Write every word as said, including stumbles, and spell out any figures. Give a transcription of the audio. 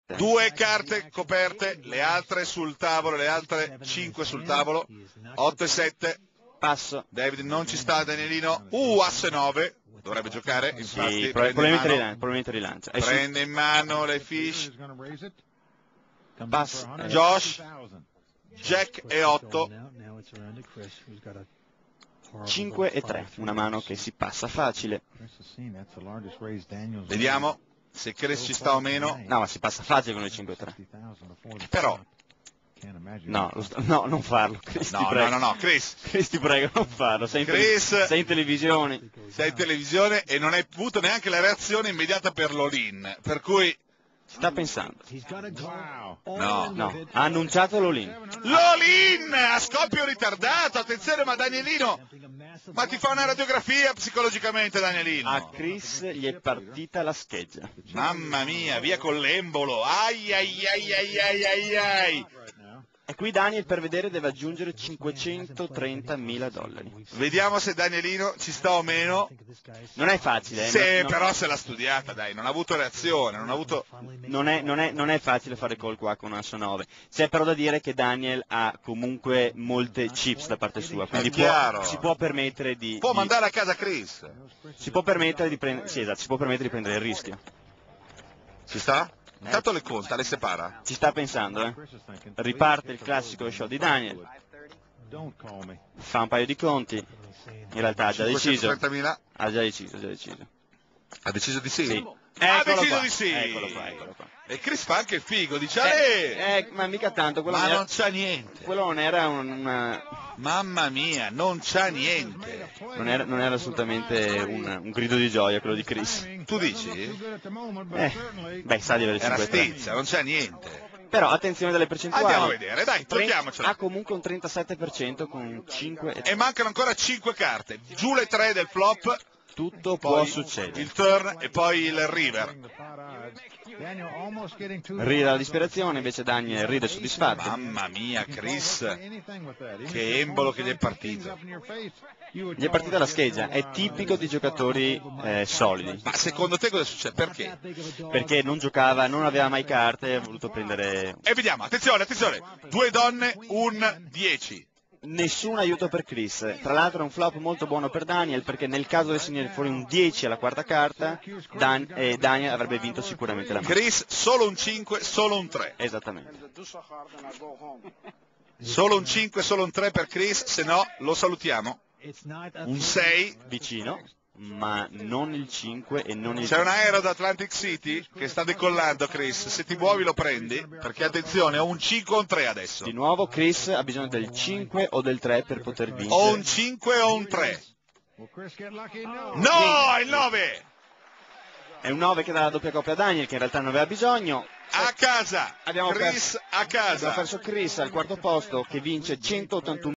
Due carte coperte, le altre sul tavolo, le altre cinque sul tavolo. otto e sette. Passo. David non ci sta, Danielino. Uh, asse nove. Dovrebbe giocare, infatti. Sì, prende, probabilmente, in rilancia, mano, probabilmente rilancia. È prende in mano le fish. Passo. Eh. Josh. Jack e otto. cinque e tre, una mano che si passa facile. Vediamo se Chris ci sta o meno. No, ma si passa facile con il cinque e tre. Però no, lo sta... no, non farlo, Chris, no, ti prego. no, no, no, Chris. Chris, ti prego, non farlo. Sei in, Chris, tele... sei in televisione. Sei in televisione e non hai avuto neanche la reazione immediata per l'all-in, per cui sta pensando. No, no, ha annunciato l'all-in. L'all-in a scoppio ritardato, attenzione, ma Danielino, ma ti fa una radiografia psicologicamente, Danielino. A Chris gli è partita la scheggia. Mamma mia, via con l'embolo. Ai ai ai ai ai ai ai. E qui Daniel per vedere deve aggiungere cinquecentotrentamila dollari. Vediamo se Danielino ci sta o meno. Non è facile. Eh? Sì, non, però se l'ha studiata, dai, non ha avuto reazione, non ha avuto... Non è, non, è, non è facile fare call qua con asso nove. C'è però da dire che Daniel ha comunque molte chips da parte sua, quindi può, si può permettere di... Può di, mandare a casa Chris. Si può permettere di prendere... Sì, esatto, si può permettere di prendere il rischio. Ci sta? Intanto le conta, le separa. Ci sta pensando, eh? Riparte il classico shot di Daniel. Fa un paio di conti. In realtà ha già deciso. Ha già deciso, ha già deciso. Ha deciso di sì? Sì. Ha deciso qua. di sì. Eccolo qua, eccolo qua. E Chris fa anche il figo, dice eh, eh, ma mica tanto, quello ma non, non c'ha niente. Quello non era un, una... Mamma mia, non c'ha niente. Non era, non era assolutamente un, un grido di gioia quello di Chris. Tu dici? Eh, beh, sa di avere era cinque tre. stizza, non c'ha niente. Però attenzione dalle percentuali. Andiamo a vedere, dai, tocchiamocela. Ha comunque un trentasette per cento con cinque e tre. E mancano ancora cinque carte. Giù le tre del flop. Tutto poi può succedere. Il turn e poi il river. Ride la disperazione, invece Daniel ride soddisfatto. Mamma mia, Chris, che embolo che gli è partito. Gli è partita la scheggia, è tipico di giocatori eh, solidi. Ma secondo te cosa succede? Perché? Perché non giocava, non aveva mai carte, ha voluto prendere... E vediamo, attenzione, attenzione, due donne, un dieci. Nessun aiuto per Chris, tra l'altro è un flop molto buono per Daniel perché nel caso dovesse venire fuori un dieci alla quarta carta Dan, eh, Daniel avrebbe vinto sicuramente la mano. Chris solo un cinque, solo un tre. Esattamente. Solo un cinque, solo un tre per Chris, se no lo salutiamo. Un sei. Vicino, ma non il cinque e non il... C'è un aereo da Atlantic City che sta decollando, Chris, se ti muovi lo prendi, perché attenzione, ho un cinque o un tre adesso. Di nuovo Chris ha bisogno del cinque o del tre per poter vincere. O un cinque o un tre. No, il nove! È un nove che dà la doppia coppia a Daniel, che in realtà non aveva bisogno. A casa! Abbiamo Chris perso, a casa! abbiamo perso Chris al quarto posto che vince centottantun